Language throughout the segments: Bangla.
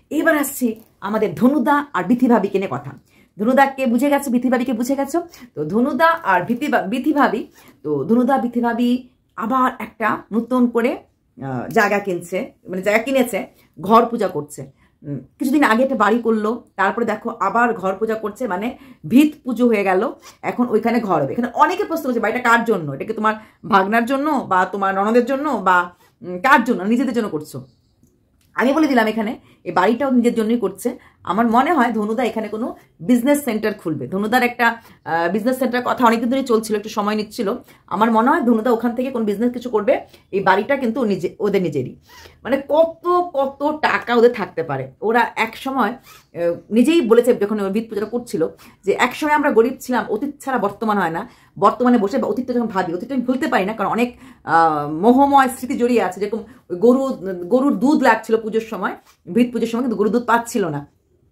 এবার আসছি আমাদের ধনুদা আর বিথি ভাবিকে নিয়ে কথা। ধনুদাকে বুঝে গেছো, বিথি ভাবিকে বুঝে গেছো। তো ধনুদা আর বিথি ভাবি, তো ধনুদা বিথি ভাবি আবার একটা নতুন করে জায়গা কিনছে, মানে জায়গা কিনেছে, ঘর পূজা করছে। কিছুদিন আগে একটা বাড়ি করলো, তারপরে দেখো আবার ঘর পূজা করছে, মানে ভিত পুজো হয়ে গেল, এখন ওইখানে ঘর হবে। এখানে অনেকে প্রশ্ন করছে বাড়িটা কার জন্য, এটা কি তোমার ভাগনার জন্য বা তোমার ননদের জন্য বা কার জন্য, নিজেদের জন্য করছো? আমি বলে দিলাম এখানে এই বাড়িটাও নিজের জন্যই করছে। আমার মনে হয় ধনুদা এখানে কোনো বিজনেস সেন্টার খুলবে। ধনুদার একটা বিজনেস সেন্টার কথা অনেকদিন ধরে চলছিল, একটু সময় নিচ্ছিল। আমার মনে হয় ধনুদা ওখান থেকে কোনো বিজনেস কিছু করবে। এই বাড়িটা কিন্তু ওদের নিজেরই। মানে কত কত টাকা ওদের থাকতে পারে। ওরা এক সময় নিজেই বলেছে যখন ভিত পূজাটা করছিল যে এক সময় আমরা গরিব ছিলাম, অতীত ছাড়া বর্তমান হয় না। বর্তমানে বসে অতীতটা যখন ভাবি, অতীতটা আমি ভুলতে পারি না, কারণ অনেক মোহময় স্মৃতি জড়িয়ে আছে। যেরকম গরুর দুধ লাগছিল পুজোর সময়, ভিত পুজোর সময়, কিন্তু গরুর দুধ পাচ্ছিল না,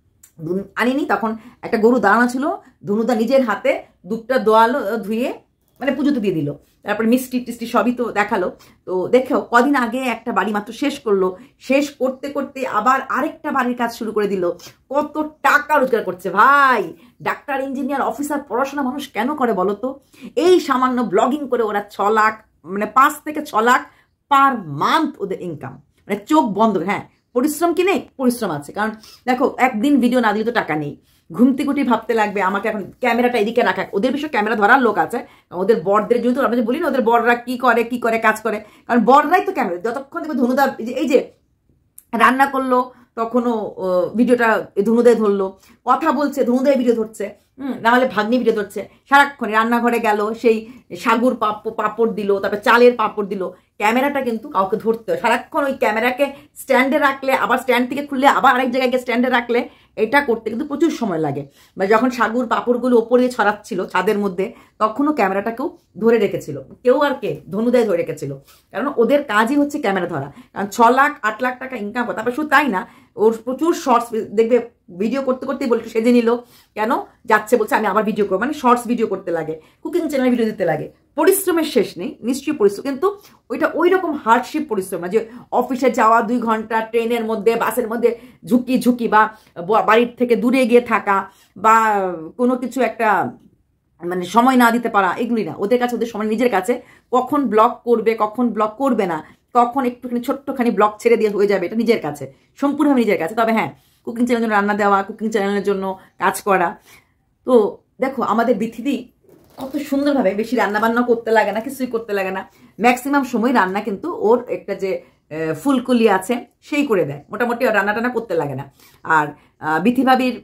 আনিনি। তখন একটা গরু দাঁড়ানো ছিল, ধনুদা নিজের হাতে দুধটা দোয়ালো, ধুয়ে মানে পুজোতে দিয়ে দিল। তারপরে মিষ্টি টিষ্টি সবই তো দেখালো। তো দেখো কদিন আগে একটা বাড়ি মাত্র শেষ করলো, শেষ করতে করতে আবার আরেকটা বাড়ির কাজ শুরু করে দিল। কত টাকা রোজগার করছে ভাই! ডাক্তার, ইঞ্জিনিয়ার, অফিসার, পড়াশোনা মানুষ কেন করে বলো তো? এই সামান্য ব্লগিং করে ওরা 6 লাখ, মানে 5 থেকে 6 লাখ পার মান্থ ওদের ইনকাম, মানে চোখ বন্ধ। হ্যাঁ, পরিশ্রম কি নেই? পরিশ্রম আছে। কারণ দেখো একদিন ভিডিও না দিলে তো টাকা নেই। ঘুমতি গুটি ভাবতে লাগবে আমাকে এখন ক্যামেরাটা এদিকে রাখা। ওদের বিষয়ে ক্যামেরা ধরার লোক আছে, ওদের বরদের জন্য। তো আমরা বলি না ওদের বররা কি করে কাজ করে, কারণ বররাই তো ক্যামেরা। যতক্ষণ দেখবে ধনুদা এই যে রান্না করলো তখনও ভিডিওটা ধনুদায় ধরলো, কথা বলছে ধনুদায় ভিডিও ধরছে, নাহলে ভাগ্নি ভিডিও ধরছে। সারাক্ষণ রান্নাঘরে গেল, সেই সাগুর পাপড় দিল, তারপর চালের পাপড় দিল। ক্যামেরাটা কিন্তু কাউকে ধরতে হয়। সারাক্ষণ ওই ক্যামেরাকে স্ট্যান্ডে রাখলে, আবার স্ট্যান্ড থেকে খুললে আবার আরেক জায়গায় গিয়ে স্ট্যান্ডে রাখলে, এটা করতে কিন্তু প্রচুর সময় লাগে। মানে যখন সাগুর পাপড়গুলো ওপরে ছড়াচ্ছিল ছাদের মধ্যে, তখনও ক্যামেরাটাকেও ধরে রেখেছিল। কেউ আর কে? ধনুদায় ধরে রেখেছিল, কারণ ওদের কাজই হচ্ছে ক্যামেরা ধরা। কারণ 6 লাখ 8 লাখ টাকা ইনকাম করে। তারপর শুধু তাই না, ওর প্রচুর শর্টস দেখবে, ভিডিও করতে করতেই বলতে সেজে নিল, কেন যাচ্ছে বলছে আমি আবার ভিডিও করবো, মানে শর্টস ভিডিও করতে লাগে, কুকিং চ্যানেল ভিডিও দিতে লাগে। পরিশ্রমের শেষ নেই, নিশ্চয়ই পরিশ্রম, কিন্তু ওইটা ওই রকম হার্ডশিপ পরিশ্রম না যে অফিসে যাওয়া 2 ঘন্টা ট্রেনের মধ্যে, বাসের মধ্যে ঝুঁকি বা বাড়ির থেকে দূরে গিয়ে থাকা বা কোনো কিছু একটা মানে সময় না দিতে পারা, এগুলি না ওদের কাছে। ওদের সময় নিজের কাছে, কখন ব্লগ করবে কখন ব্লগ করবে না, কখন একটুখানি ছোট্টখানি ব্লগ ছেড়ে দিয়ে হয়ে যাবে, এটা নিজের কাছে, সম্পূর্ণভাবে নিজের কাছে। তবে হ্যাঁ, কুকিং চ্যানেলের জন্য রান্না দেওয়া, কুকিং চ্যানেলের জন্য কাজ করা। তো দেখো আমাদের বিথিদি কত সুন্দরভাবে, বেশি রান্নাবান্না করতে লাগে না, কিছুই করতে লাগে না। ম্যাক্সিমাম সময় রান্না কিন্তু ওর একটা যে ফুলকুলি আছে সেই করে দেয়, মোটামুটি রান্না টান্না করতে লাগে না। আর বিথি ভাবির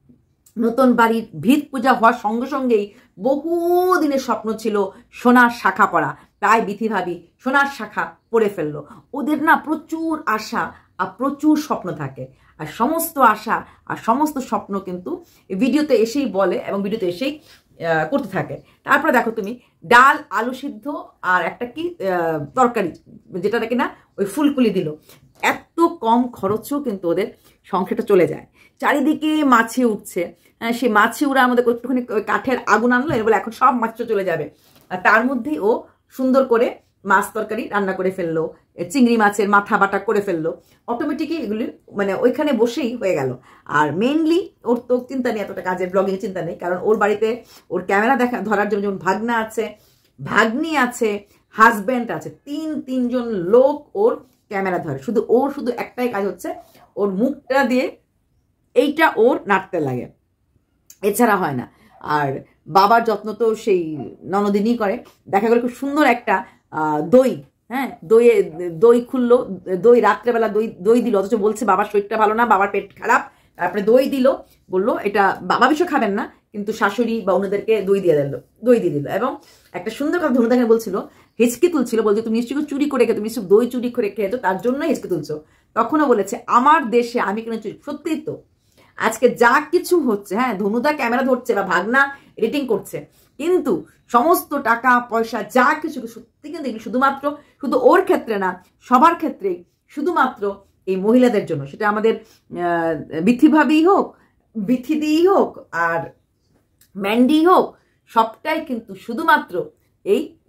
নতুন বাড়ির ভিত পূজা হওয়ার সঙ্গে সঙ্গেই বহুদিনের স্বপ্ন ছিল সোনার শাখা পরা, তাই বিথি ভাবি সোনার শাখা পরে ফেললো। ওদের না প্রচুর আশা আর প্রচুর স্বপ্ন থাকে, আর সমস্ত আশা আর সমস্ত স্বপ্ন কিন্তু ভিডিওতে এসেই বলে এবং ভিডিওতে এসেই করতে থাকে। তারপরে দেখো তুমি ডাল, আলু সিদ্ধ আর একটা কি তরকারি, যেটা কিনা ওই ফুলকুলি দিল। এত কম খরচেও কিন্তু ওদের সংসারটা চলে যায়। চারিদিকে মাছি উঠছে, সেই মাছি উড়ার মধ্যে একটুখানি কাঠের আগুন আনলো, এর বলে এখন সব মাছটা চলে যাবে। আর তার মধ্যেই ও সুন্দর করে মাছ তরকারি রান্না করে ফেললো, চিংড়ি মাছের মাথা বাটা করে ফেললো। অটোমেটিকই এগুলি মানে ওইখানে বসেই হয়ে গেল। আর মেনলি ওর তো চিন্তা নেই, এতটা কাজের ব্লগিং চিন্তা নেই, কারণ ওর বাড়িতে ওর ক্যামেরা ধরার জন্য যেমন ভাগনা আছে, ভাগ্নি আছে, হাজব্যান্ড আছে, তিনজন লোক ওর ক্যামেরা ধরে। শুধু একটাই কাজ হচ্ছে ওর মুখটা দিয়ে এইটা ওর নাড়তে লাগে, এছাড়া হয় না। আর বাবার যত্ন তো সেই ননদিনী করে। দেখা গেল খুব সুন্দর একটা দই, হ্যাঁ দই খুললো, দই রাত্রেবেলা দই দিল, অথচ বলছে বাবার শরীরটা ভালো না, বাবার পেট খারাপ। তারপরে দই দিল, বললো এটা বাবা বিষয় খাবেন না, কিন্তু শাশুড়ি বা অন্যদেরকে দই দিয়ে দিল। এবং একটা সুন্দর কথা ধনুদাকে বলছিল, হেঁচকি তুলছিল, বলছে তুমি নিশ্চয়ই চুরি করে খেয়ে, তুমি নিশ্চয়ই দই চুরি করে খেয়েছো, তার জন্যই হেঁচকি তুলছো। তখনও বলেছে আমার দেশে আমি কেন চুরি। সত্যিই তো আজকে যা কিছু হচ্ছে, হ্যাঁ ধনুদা ক্যামেরা ধরছে বা ভাগনা এডিটিং করছে, কিন্তু সমস্ত টাকা পয়সা যা কিছু সত্যি কিন্তু এগুলো শুধু ওর ক্ষেত্রে না, সবার ক্ষেত্রেই শুধুমাত্র এই মহিলাদের জন্য। সেটা আমাদের বিথি ভাবি হোক, বিথিদি হোক আর ম্যান্ডি হোক, সবটাই কিন্তু শুধুমাত্র এই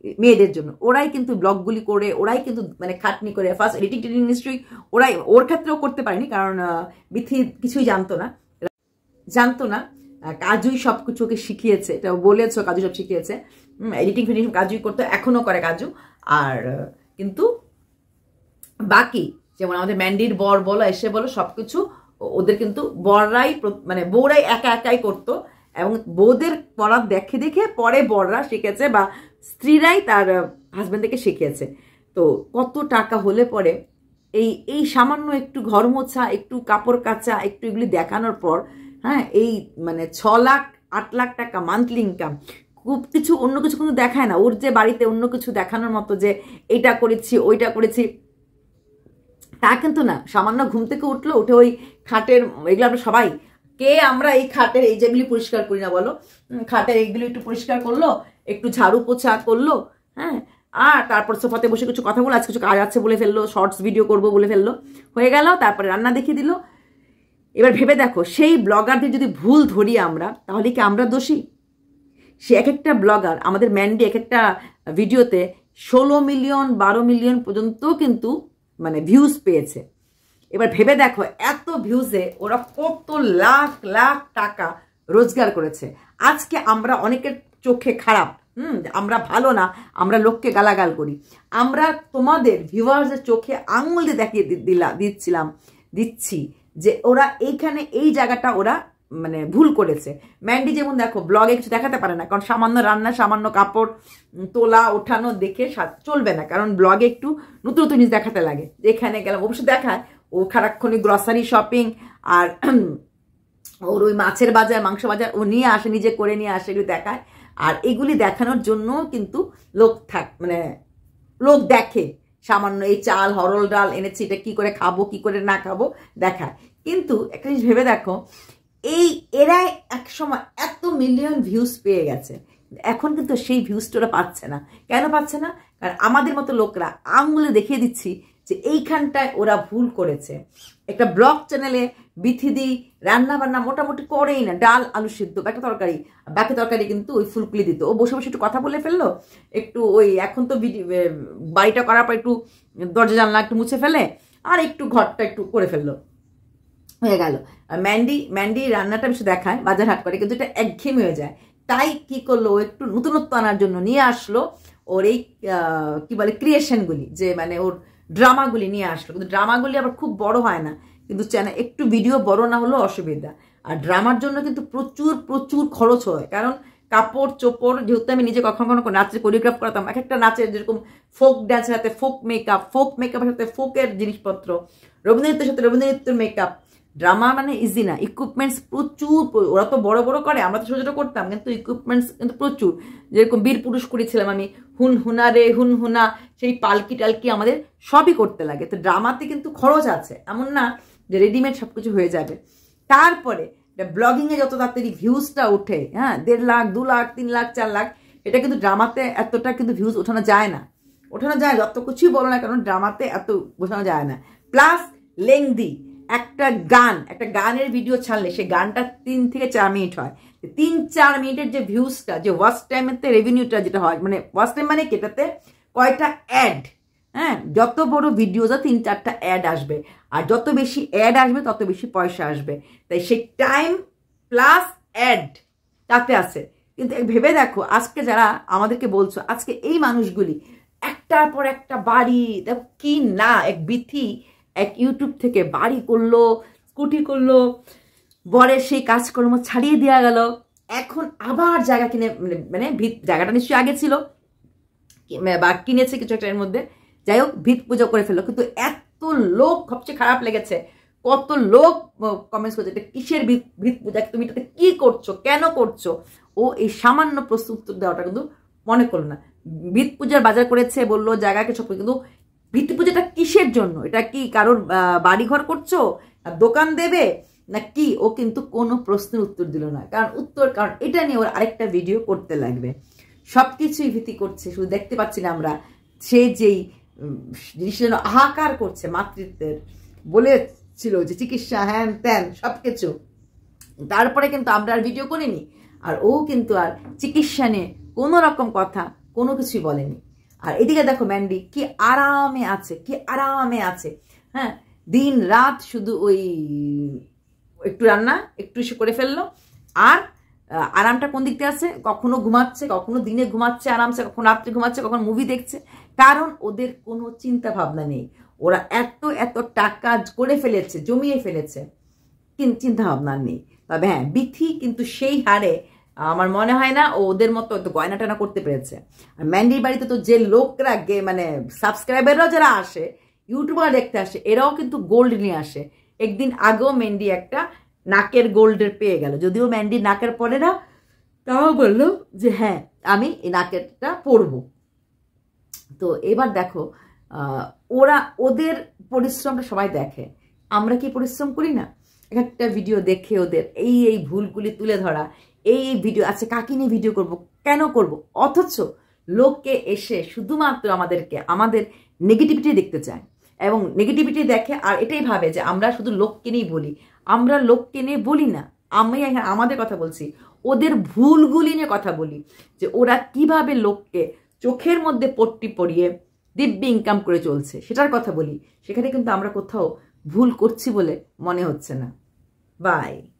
মেয়েদের জন্য, ওরাই কিন্তু ব্লগগুলি করে, ওরাই কিন্তু মানে খাটনি করে, ফার্স্ট এডিটিং নিশ্চয়ই ওরাই, ওর ক্ষেত্রেও করতে পারেনি কারণ বিথি কিছুই জানতো না। কাজুই সব কিছু ওকে শিখিয়েছে, এটা বলেছো, কাজু সব শিখিয়েছে, এডিটিং ফিডিটিং কাজুই করতো, এখনো করে কাজু। আর কিন্তু বাকি যেমন আমাদের ম্যান্ডির বর বলো, এসে বলো, সবকিছু ওদের কিন্তু বড়রাই মানে বউরাই একা একাই করতো, এবং বউদের পড়ার দেখে দেখে পরে বররা শিখেছে বা স্ত্রীরাই তার হাজবেন্ডকে শিখিয়েছে। তো কত টাকা হলে পরে এই সামান্য একটু ঘর মোছা, একটু কাপড় কাচা, একটু এগুলি দেখানোর পর, হ্যাঁ, এই মানে 6 লাখ 8 লাখ টাকা মান্থলি ইনকাম, খুব কিছু অন্য কিছু কিন্তু দেখায় না। ওর যে বাড়িতে অন্য কিছু দেখানোর মতো যে এটা করেছি ওইটা করেছি তা কিন্তু না। সামান্য ঘুম থেকে উঠলো, উঠে ওই খাটের, এগুলো আমরা সবাই আমরা এই খাটের এই যেগুলি পরিষ্কার করি না বলো, খাটের এইগুলি একটু পরিষ্কার করলো, একটু ঝাড়ু পোছা করলো, হ্যাঁ, আর তারপর সোফাতে বসে কিছু কথা বলো, আজ কিছু কাজ আছে বলে ফেললো, শর্টস ভিডিও করবো বলে ফেললো, হয়ে গেল। তারপরে রান্না দেখিয়ে দিল। এবার ভেবে দেখো, সেই ব্লগারদের যদি ভুল ধরি আমরা, তাহলে কি আমরা দোষী? সে এক একটা ব্লগার, আমাদের ম্যান্ডি এক একটা ভিডিওতে 16 মিলিয়ন 12 মিলিয়ন পর্যন্ত কিন্তু মানে ভিউজ পেয়েছে। এবার ভেবে দেখো, এত ভিউজে ওরা কত লাখ লাখ টাকা রোজগার করেছে। আজকে আমরা অনেকের চোখে খারাপ, আমরা ভালো না, আমরা লোককে গালাগাল করি, আমরা তোমাদের ভিউয়ার্সের চোখে আঙুল দিয়ে দেখিয়ে দিচ্ছি যে ওরা এইখানে এই জায়গাটা ওরা মানে ভুল করেছে। ম্যান্ডি যেমন দেখো ব্লগে কিছু দেখাতে পারে না, কারণ সামান্য রান্না, সামান্য কাপড় তোলা ওঠানো দেখে চলবে না, কারণ ব্লগে একটু নতুন নতুন জিনিস দেখাতে লাগে। এখানে গেলাম অবশ্য দেখায়, ও খারাক্ষণিক গ্রসারি শপিং আর ওর ওই মাছের বাজার, মাংস বাজার ও নিয়ে আসে, নিজে করে নিয়ে আসে, এগুলি দেখায়। আর এগুলি দেখানোর জন্য কিন্তু লোক দেখে। সামান্য এই চাল, হরল ডাল এনেছি, এটা কি করে খাবো, কি করে না খাবো দেখায়। কিন্তু একটা জিনিস ভেবে দেখো, এরাই এক সময় এত মিলিয়ন ভিউজ পেয়ে গেছে, এখন কিন্তু সেই ভিউজটা ওরা পাচ্ছে না। কেন পাচ্ছে না? কারণ আমাদের মতো লোকরা আঙুলে দেখিয়ে দিচ্ছি যে এইখানটায় ওরা ভুল করেছে। একটা ব্লগ চ্যানেলে বিথিদি রান্না বান্না মোটামুটি করেই না, ডাল আলু সিদ্ধ, বাকি তরকারি কিন্তু ওই ফুলকুলি দিত, ও বসে বসে একটু কথা বলে ফেললো, একটু ওই এখন তো বাড়িটা করার পর একটু দরজা জানলা একটু মুছে ফেলে, আর একটু ঘরটা একটু করে ফেললো, হয়ে গেল। আর ম্যান্ডি রান্নাটা বেশি দেখায়, বাজার হাট করে, কিন্তু এটা একঘেয়েমি হয়ে যায়। তাই কি করলো, একটু নতুনত্ব আনার জন্য নিয়ে আসলো ওর এই কি বলে ক্রিয়েশনগুলি, যে মানে ওর ড্রামাগুলি নিয়ে আসলো। কিন্তু ড্রামাগুলি আবার খুব বড় হয় না, কিন্তু চ্যানেল একটু ভিডিও বড় না হলেও অসুবিধা। আর ড্রামার জন্য কিন্তু প্রচুর প্রচুর খরচ হয়, কারণ কাপড় চোপড়, যেহেতু আমি নিজে কখনো নাচের কোরিওগ্রাফ করতাম, এক একটা নাচের যেরকম ফোক ডান্সের সাথে ফোক মেকআপের সাথে ফোকের জিনিসপত্র, রবীন্দ্রনৃত্যের সাথে রবীন্দ্রনৃত্যের মেকআপ। ড্রামা মানে ইজি না, ইকুইপমেন্টস প্রচুর। ওরা তো বড় বড় করে, আমরা তো ছোট ছোট করতাম, কিন্তু ইকুইপমেন্টস কিন্তু প্রচুর। যেরকম বীর পুরুষ করেছিলাম আমি, হুনা সেই পালকি টালকি আমাদের সবই করতে লাগে। তো ড্রামাতে কিন্তু খরচ আছে, এমন না যে রেডিমেড সবকিছু হয়ে যাবে। তারপরে ব্লগিংয়ে যত তাড়াতাড়ি ভিউজটা ওঠে, হ্যাঁ, 1.5 লাখ 2 লাখ 3 লাখ 4 লাখ, এটা কিন্তু ড্রামাতে এতটা কিন্তু ভিউজ ওঠানো যায় না। যত কিছুই বলো না কেন, ড্রামাতে এত বোঝানো যায় না। প্লাস লেংদি একটা গানের ভিডিও ছাড়লে সেই গানটা 3 থেকে 4 মিনিট হয়। 3-4 মিনিটের যে ভিউজটা, যে ওয়াচ টাইমেতে রেভিনিউটা যেটা হয়, মানে ওয়াচ টাইম মানে কেটাতে কয়টা অ্যাড, হ্যাঁ, যত বড় ভিডিও যা 3-4টা অ্যাড আসবে, আর যত বেশি অ্যাড আসবে তত বেশি পয়সা আসবে। তাই সেই টাইম প্লাস অ্যাড তাতে আছে। কিন্তু ভেবে দেখো, আজকে যারা আমাদেরকে বলছো, আজকে এই মানুষগুলি একটার পর একটা বাড়ি, দেখো কি না, এক বিথি এক ইউটিউব থেকে বাড়ি করলো, স্কুটি করলো, বরের সেই কাজকর্ম ছাড়িয়ে দেওয়া গেল, এখন আবার জায়গা কিনে, মানে জায়গাটা নিশ্চয়ই আগে ছিল বা কিনেছে কিছু একটা এর মধ্যে, যাই হোক ভিত পুজো করে ফেললো। কিন্তু এত লোক, সবচেয়ে খারাপ লেগেছে, কত লোক কমেন্টস করছে, এটা কিসের ভিত পূজা, তুমি এটাতে কি করছো, কেন করছো? ও এই সামান্য প্রশ্ন উত্তর দেওয়াটা কিন্তু মনে করলো না। ভিত পূজার বাজার করেছে বললো, জায়গাকে সব, কিন্তু ভিত্তি পূজাটা কিসের জন্য? এটা কি কারোর বাড়িঘর করছো, দোকান দেবে না কি? ও কিন্তু কোনো প্রশ্নের উত্তর দিল না, কারণ এটা নিয়ে ওর আরেকটা ভিডিও করতে লাগবে। সবকিছুই ভীতি করছে, শুধু দেখতে পাচ্ছি না আমরা। সে যেই জিনিসটা যেন হাহাকার করছে মাতৃত্বের, বলেছিল যে চিকিৎসা হ্যান ত্যান সবকিছু, তারপরে কিন্তু আমরা আর ভিডিও করিনি। আর ও কিন্তু আর চিকিৎসা নিয়ে কোনো রকম কথা কোনো কিছুই বলেনি। আর এদিকে দেখো ম্যান্ডি কি আরামে আছে, কি আরামে আছে। হ্যাঁ, দিন রাত শুধু ওই একটু রান্না একটু এসে করে ফেললো। আর আরামটা কোন দিক থেকে আছে? কখনো ঘুমাচ্ছে, কখনো দিনে ঘুমাচ্ছে আরামসে, কখনো রাত্রে ঘুমাচ্ছে, কখনো মুভি দেখছে। কারণ ওদের কোনো চিন্তা ভাবনা নেই। ওরা এত এত টাকা করে ফেলেছে, জমিয়ে ফেলেছে, কিন্তু চিন্তা ভাবনা নেই। তবে হ্যাঁ, বিথি কিন্তু সেই হারে আমার মনে হয় না ও ওদের মতো তো গয়না টানা করতে পেরেছে। আর ম্যান্ডির বাড়িতে তো যে লোকরা মানে সাবস্ক্রাইবাররাও যারা আসে, ইউটিউবার দেখতে আসে, এরাও কিন্তু গোল্ড নিয়ে আসে। একদিন আগেও ম্যান্ডি একটা নাকের গোল্ডের পেয়ে গেল, যদিও ম্যান্ডি নাকের পরে না, তাও বললো যে হ্যাঁ আমি এই নাকেরটা পরবো। তো এবার দেখো ওরা ওদের পরিশ্রমটা সবাই দেখে, আমরা কি পরিশ্রম করি না? একটা ভিডিও দেখে ওদের এই ভুলগুলি তুলে ধরা, এই ভিডিও আচ্ছা কাকে নিয়ে ভিডিও করব, কেন করব, অথচ লোককে এসে শুধুমাত্র আমাদেরকে আমাদের নেগেটিভিটি দেখতে চায় এবং নেগেটিভিটি দেখে আর এটাই ভাবে যে আমরা শুধু লোককে নিয়েই বলি। আমরা লোককে নিয়ে বলি না, আমি আমাদের কথা বলছি, ওদের ভুলগুলি নিয়ে কথা বলি, যে ওরা কিভাবে লোককে চোখের মধ্যে পট্টি পরিয়ে দিব্যি ইনকাম করে চলছে সেটার কথা বলি। সেখানে কিন্তু আমরা কোথাও ভুল করছি বলে মনে হচ্ছে না। বাই।